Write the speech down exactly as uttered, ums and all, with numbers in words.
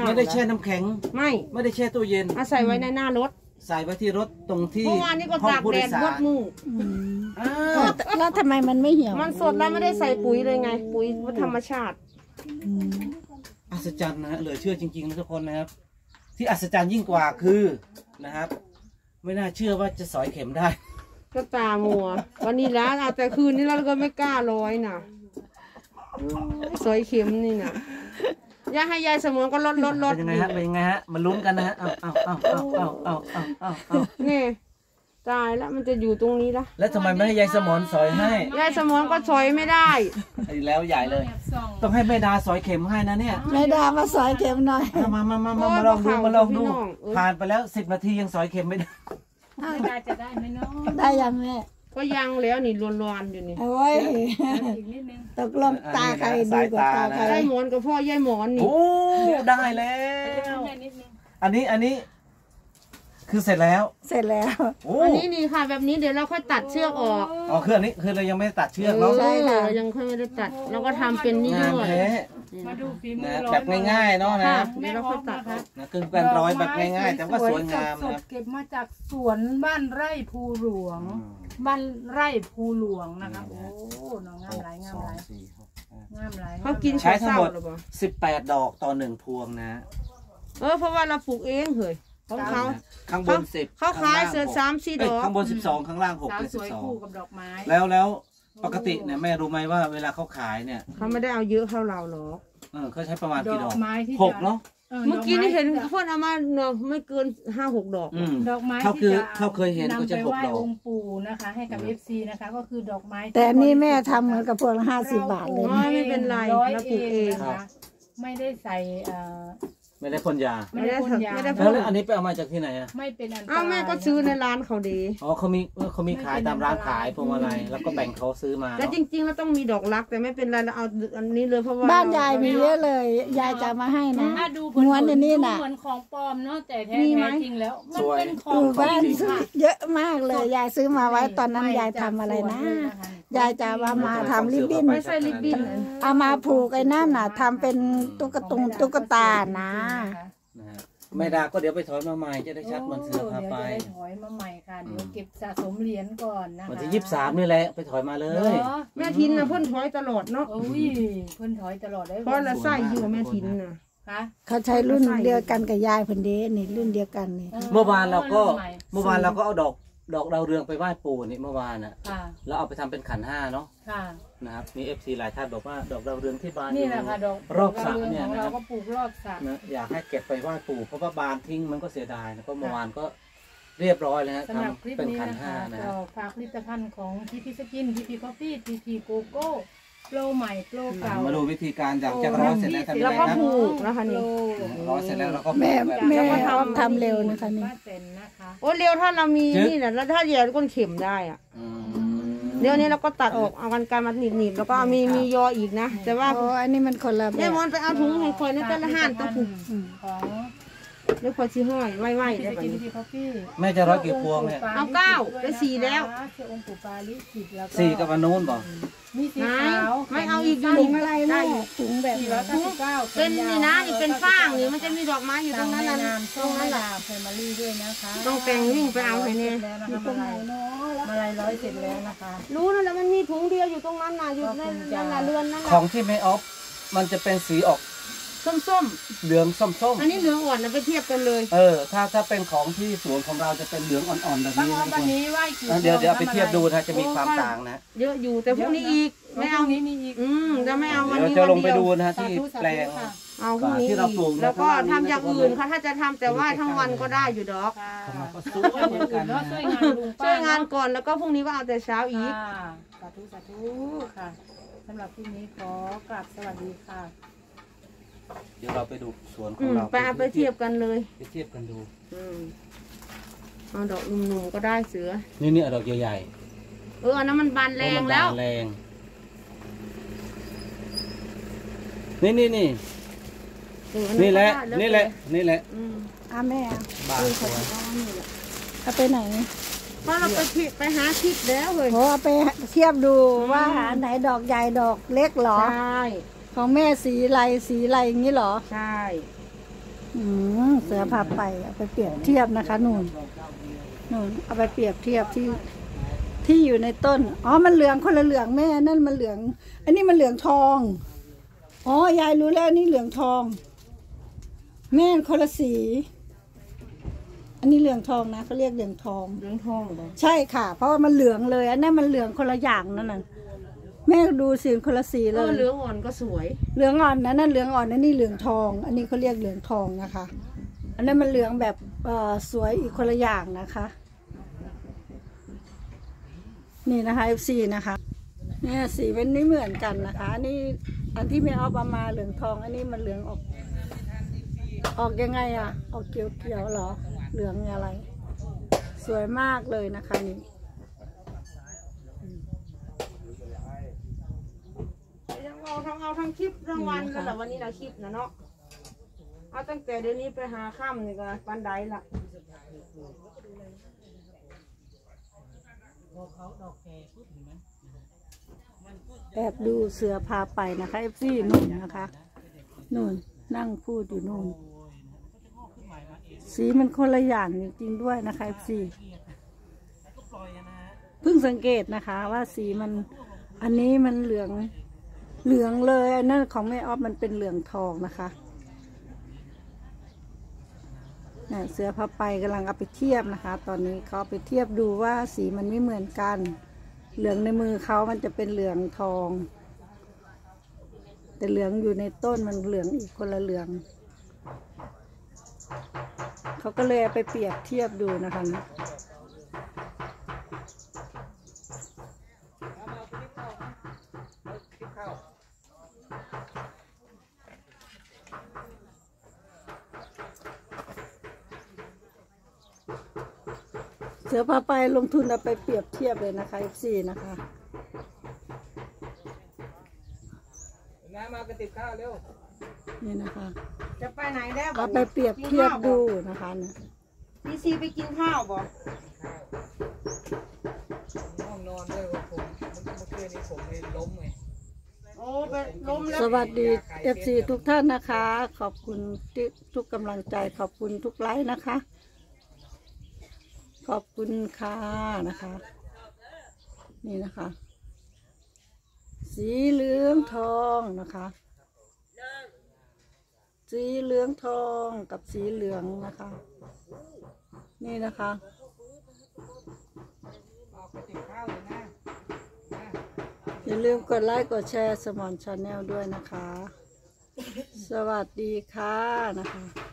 ไม่ได้แช่น้ำแข็งไม่ไม่ได้แช่ตู้เย็นเอาใส่ไว้ในหน้ารถใส่ไว้ที่รถตรงที่เมื่อวานนี้ก็ตากแดดบดมือแล้วทำไมมันไม่เหี่ยวมันสดแล้วไม่ได้ใส่ปุ๋ยเลยไงปุ๋ยธรรมชาติอัศจรรย์นะฮะเหลือเชื่อจริงๆนะทุกคนนะครับที่อัศจรรย์ยิ่งกว่าคือนะครับไม่น่าเชื่อว่าจะสอยเข็มได้ก็ตามัววันนี้แล้วแต่คืนนี้เราก็ไม่กล้าร้อยน่ะสอยเข็มนี่น่ะย่าให้ยายสมองก็ลดลดลดเป็นยังไงฮะเป็นยังไงฮะมันลุ้นกันนะฮะเอาเอาเอาเอาเอาเอาเอาเอานี่ตายแล้วมันจะอยู่ตรงนี้ละแล้วทำไมไม่ให้ยายสมอนสอยให้ยายสมอนก็สอยไม่ได้อีกแล้วใหญ่เลยต้องให้แม่ดาสอยเข็มให้นะเนี่ยแม่ดามาสอยเข็มหน่อยมามามามาลองดูมาลองดูผ่านไปแล้วสิบนาทียังสอยเข็มไม่ได้แม่ดาจะได้ไหมเนาะได้ยังแม่ก็ยังแล้วนี่ล้วนๆอยู่นี่โอ้ยตกลงตาใครดีกว่าตาใครได้หมอนกับพ่อยายหมอนนี่โอ้ได้แล้วอันนี้อันนี้คือเสร็จแล้วเสร็จแล้วอันนี้นี่ค่ะแบบนี้เดี๋ยวเราค่อยตัดเชือกออกอ๋อคืออันนี้คือเรายังไม่ตัดเชือกเนาะใช่ค่ะยังค่อยไม่ได้ตัดเราก็ทำเป็นนี่ด้วยมาดูฝีมือแบบง่ายๆเนาะนะเดี๋ยวเราค่อยตัดนะคือเป็นร้อยแบบง่ายๆแต่ว่าสวยงามนะเก็บมาจากสวนบ้านไร่ภูหลวงบ้านไร่ภูหลวงนะครับโอ้น้องงามหลายงามหลายงามหลายเขากินใช้ทั้งหมดสิบแปดดอกต่อหนึ่งพวงนะเออเพราะว่าเราปลูกเองเหรอของเขาข้างบนสิบเขาขายเสือสามสี่ดอกข้างบนสิบสองข้างล่างหกเป็นสิบสองกับดอกไม้แล้วแล้วปกติเนี่ยแม่รู้ไหมว่าเวลาเขาขายเนี่ยเขาไม่ได้เอาเยอะเท่าเราหรอกเออเขาใช้ประมาณกี่ดอกหกเนาะเมื่อกี้นี่เห็นเขาเอามาเนาะไม่เกินห้าหกดอกดอกไม้เขาคือเขาเคยเห็นเขาจะหกดอกองค์ปู่นะคะให้กับเอฟซีนะคะก็คือดอกไม้แต่นี่แม่ทำเหมือนกับพวกละห้าสิบบาทเลยไม่เป็นไรเราปลูกเองไม่ได้ใส่ไม่ได้พ่นยาไม่ได้พ่นยาแล้วอันนี้ไปเอามาจากที่ไหนอ่ะไม่เป็นอันอ้าวแม่ก็ซื้อในร้านเขาดีอ๋อเขามีเขามีขายตามร้านขายพวงมาลัยแล้วก็แบ่งเขาซื้อมาแต่จริงๆแล้วต้องมีดอกรักแต่ไม่เป็นไรเราเอาอันนี้เลยเพราะว่าบ้านยายมีเยอะเลยยายจะมาให้นะม้วนอันนี้น่ะเหมือนของปลอมเนาะแต่แท้จริงแล้วมันเป็นของบ้านเยอะมากเลยยายซื้อมาไว้ตอนนั้นยายทำอะไรนะยายจะมามาทำริบบิ้นไม่ใช่ริบบิ้นเอามาผูกไอ้นั่นน่ะทำเป็นตุ๊กตุงตุ๊กตานะแม่ดาก็เดี๋ยวไปถอยมาใหม่จะได้ชัดเหมือนเสือพาไปถอยมาใหม่ค่ะเดี๋ยวเก็บสะสมเหรียญก่อนนะคะวันที่ยี่สิบสามนี่แหละไปถอยมาเลยแม่ทินนะเพิ่นถอยตลอดเนาะอุ้ยเพิ่นถอยตลอดได้เพราะละไส้อยู่แม่ทินนะเขาใช้รุ่นเดียวกันกับยายเพิ่นเด้นี่รุ่นเดียวกันนี่เมื่อวานเราก็เมื่อวานเราก็เอาดอกดอกดาวเรืองไปไหว้ปู่นี่เมื่อวานอ่ะแล้วเอาไปทำเป็นขันห้าเนาะนะครับมีเอฟซีหลายท่านบอกว่าดอกดาวเรืองที่บ้านนี่แหละค่ะดอกรอบสระเนี่ยเราก็ปลูกรอบสระนะอยากให้เก็บไปไหว้ปู่เพราะว่าบานทิ้งมันก็เสียดายนะก็เมื่อวานก็เรียบร้อยแล้วทำเป็นขันห้านะฝากผลิตภัณฑ์ของทีพีสกินทีพีคอฟฟี่ทีพีโกโก้โปรใหม่โปรเก่ามาดูวิธีการจากจากร้อยเสร็จแล้วทำยังไงนะแล้วก็ผูกนะคะนี่ร้อยเสร็จแล้วเราก็แม่แม่ทำเร็วนะคะนี่โอ้เร็วถ้าเรามีนี่แหละแล้วถ้าเดียวก้นเข็มได้อ่ะเดี๋ยวนี้เราก็ตัดออกเอากันไกลมาหนีบๆแล้วก็มีมียออีกนะแต่ว่าโอ้อันนี้มันคนละแบบแม่มอนไปเอาถุงให้คอยนั่นก็ละห้านต้องผูกของเดี๋ยวคอยชี้ห้อยไหวๆได้ป่ะแม่จะร้อยกี่พวงเนี่ยเอาเก้าไปสี่แล้วสี่กับอันนู้นป่ะมีสีขาวไม่เอาอีกถุงอะไรได้ถุงแบบเป็นนี่นะนี่เป็นฟางนี่มันจะมีดอกไม้อยู่ตรงนั้นน่ะตรงนั้นแหละเฟมารี่ด้วยนะคะต้องแต่งวิ่งไปเอาให้เนี่ยมาลายร้อยเสร็จแล้วนะคะรู้นั่นแหละมันมีถุงเดียวอยู่ตรงนั้นน่ะอยู่ในนั่นน่ะเรือนนั่นของที่ไม่ออฟมันจะเป็นสีออกส้มๆเหลืองส้มๆอันนี้เหลืองอ่อนนะไปเทียบกันเลยเออถ้าถ้าเป็นของที่สวนของเราจะเป็นเหลืองอ่อนๆแบบนี้วันนี้ไหว้กี่เดี๋ยวเดี๋ยวไปเทียบดูนะจะมีความต่างนะเยอะอยู่แต่พวกนี้อีกไม่เอานี้มีอีกอืมจะไม่เอาวันนี้เดี๋ยวจะลงไปดูนะที่แปลงเอาพวกนี้แล้วก็ทำอย่างอื่นค่ะถ้าจะทำแต่ว่าทั้งวันก็ได้อยู่ดอกช่วยเหมือนกันช่วยงานลุงช่วยงานก่อนแล้วก็พรุ่งนี้ก็เอาแต่เช้าอีกสาธุสาธุค่ะสำหรับที่นี้ขอกราบสวัสดีค่ะเดี๋ยวเราไปดูสวนของเราไปไปเทียบกันเลยไปเทียบกันดูเอาดอกหนุ่มๆก็ได้เสือนี่นี่ดอกใหญ่ๆเอออันนั้นมันบานแรงแล้วแรงนี่นี่นี่นี่แหละนี่แหละนี่แหละอ่ะแม่บานสวยเอาไปไหนเพราะเราไปทิไปหาทิพย์แล้วเลยโอ้ไปเทียบดูว่าอันไหนดอกใหญ่ดอกเล็กหรอใช่ของแม่สีไรสีไรอย่างนี้หรอใช่อืมเสือพาไปเอาไปเปรียบเทียบนะคะนู่นนู่นเอาไปเปรียบเทียบที่ที่อยู่ในต้นอ๋อมันเหลืองคนละเหลืองแม่นั่นมันเหลือง อันนี้มันเหลืองทองอ๋อยายรู้แล้วนี่เหลืองทอง แม่คนละสี อันนี้เหลืองทองนะเขาเรียกเหลืองทองเหลืองทองเหรอใช่ค่ะ เพราะว่ามันเหลืองเลยอันนั้นมันเหลืองคนละอย่างนั่นน่ะแม่ดูสีคนละสีเอเลอย เหลืองอ่อนก็สวยเหลืองอ่อนนะนั่นเหลืองอ่อนนั่นนี่เหลืองทอง อันนี้เขาเรียกเหลืองทองนะคะ อันนั้นมันเหลืองแบบเอ่อสวยอีกคนละอย่างนะคะ นี่นะคะ เอฟ ซี นะคะเนี่ยสีมันไม่เหมือนกันนะคะอันนี้อันที่ไม่เอาประมาเหลืองทอง อันนี้มันเหลืองออก ออกยังไงอ่ะออกเขียวเขียวๆเหรอเหลืองอะไร สวยมากเลยนะคะนี่ยังเอาทั้งเอาทั้งคลิปทั้งวันแล้วแต่วันนี้เราคลิปนะเนาะเอาตั้งแต่เดี๋ยวนี้ไปหาค่ำนี่ก็ปันไดละแอบดูเสือพาไปนะคะเอฟซีนู่นนะคะนู่นนั่งพูดอยู่นู่นสีมันคนละอย่างจริงๆด้วยนะคะเอฟซีเพิ่งสังเกตนะคะว่าสีมันอันนี้มันเหลืองเหลืองเลยอันนั้นของแม่ออฟมันเป็นเหลืองทองนะคะเนี่ยเสือพาไปกำลังเอาไปเทียบนะคะ ตอนนี้เขาไปเทียบดูว่าสีมันไม่เหมือนกันเหลืองในมือเขามันจะเป็นเหลืองทองแต่เหลืองอยู่ในต้นมันเหลืองอีกคนละเหลืองเขาก็เลยเอาไปเปรียบเทียบดูนะคะนะเสือพาไปลงทุนเอาไปเปรียบเทียบเลยนะคะ เอฟ ซี นะคะน้ำมากระติบข้าวเร็วนี่นะคะจะไปไหนแล้วเอาไปเปรียบเทียบดูนะคะนะพี่ซีไปกินข้าวบ่ห้องนอนด้วยว่าผมเมื่อคืนนี้ผมเลยล้มไงโอ้ไปล้มแล้วสวัสดี เอฟ ซี ทุกท่านนะคะ ขอบคุณที่ทุกกำลังใจขอบคุณทุกไลค์นะคะ ขอบคุณค่ะนะคะ นี่นะคะ สีเหลืองทองนะคะ สีเหลืองทองกับสีเหลืองนะคะ นี่นะคะอย่าลืมกดไลค์กดแชร์สมอนชาแนลด้วยนะคะ สวัสดีค่ะนะคะ